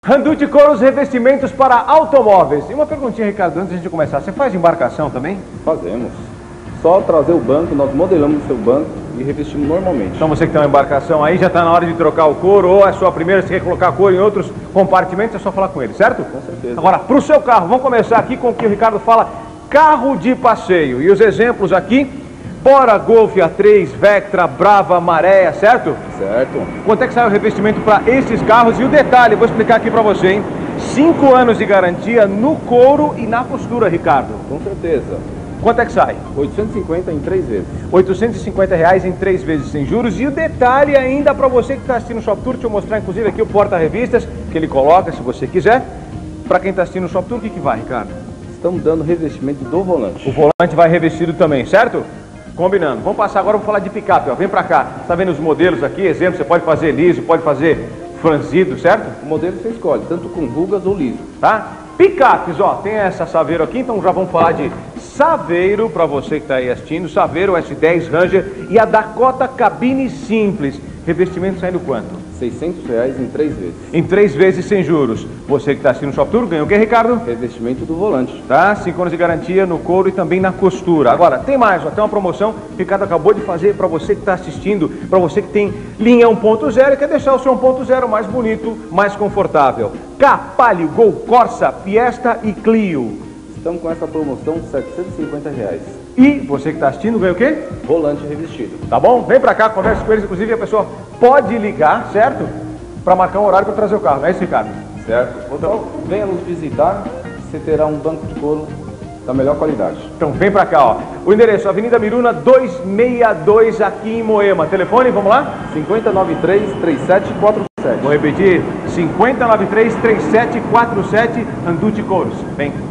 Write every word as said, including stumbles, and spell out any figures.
Randucci Couros, revestimentos para automóveis. E uma perguntinha, Ricardo, antes de começar, você faz embarcação também? Fazemos. Só trazer o banco, nós modelamos o seu banco e revestimos normalmente. Então você que tem uma embarcação aí, já está na hora de trocar o couro, ou é a sua primeira, se quer colocar couro em outros compartimentos, é só falar com ele, certo? Com certeza. Agora, para o seu carro, vamos começar aqui com o que o Ricardo fala, carro de passeio. E os exemplos aqui, Bora, Golf A três, Vectra, Brava, Maré, certo? Certo. Quanto é que sai o revestimento para esses carros? E o detalhe, vou explicar aqui para você, hein? Cinco anos de garantia no couro e na costura, Ricardo. Com certeza. Quanto é que sai? oitocentos e cinquenta em três vezes. oitocentos e cinquenta reais em três vezes sem juros. E o detalhe ainda para você que está assistindo o Shop Tour, deixa eu mostrar inclusive aqui o porta-revistas que ele coloca, se você quiser. Para quem está assistindo o Shop Tour, o que que vai, Ricardo? Estamos dando revestimento do volante. O volante vai revestido também, certo? Combinando. Vamos passar agora, vamos falar de picape, ó. Vem pra cá. Tá vendo os modelos aqui? Exemplo, você pode fazer liso, pode fazer franzido, certo? O modelo você escolhe, tanto com rugas ou liso. Tá? Picapes, ó. Tem essa Saveiro aqui, então já vamos falar de Saveiro, pra você que tá aí assistindo. Saveiro S dez Ranger e a Dakota Cabine Simples. Revestimento saindo quanto? seiscentos reais em três vezes. Em três vezes sem juros. Você que está assistindo o Shop Tour, ganhou o que, Ricardo? Revestimento do volante. Tá? Cinco anos de garantia no couro e também na costura. Agora, tem mais, ó, tem uma promoção que o Ricardo acabou de fazer para você que está assistindo, para você que tem linha um ponto zero e quer deixar o seu um ponto zero mais bonito, mais confortável. K, Palio, Gol, Corsa, Fiesta e Clio. Estamos com essa promoção setecentos e cinquenta reais. E você que está assistindo, ganha o quê? Volante revestido. Tá bom? Vem pra cá, conversa com eles. Inclusive a pessoa pode ligar, certo? Para marcar um horário para trazer o carro, não é isso, Ricardo? Certo. Então, venha nos visitar, você terá um banco de couro da melhor qualidade. Então vem pra cá, ó. O endereço, Avenida Miruna duzentos e sessenta e dois, aqui em Moema. Telefone, vamos lá? cinco zero nove três, três sete quatro sete. Vou repetir, cinco zero nove três, três sete quatro sete, Randucci Couros. Vem.